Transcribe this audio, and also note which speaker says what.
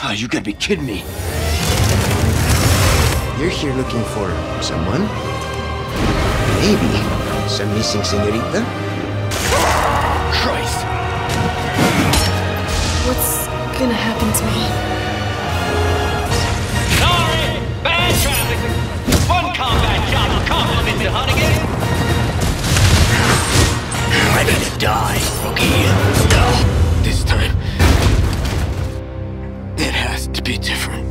Speaker 1: Oh, you gotta be kidding me.
Speaker 2: You're here looking for someone? Maybe some missing señorita?
Speaker 1: Christ!
Speaker 3: What's gonna happen to me?
Speaker 4: Sorry! Bad traffic! One combat job will compliment the Hunnigan!
Speaker 1: Ready to die, rookie. No. This time, it has to be different.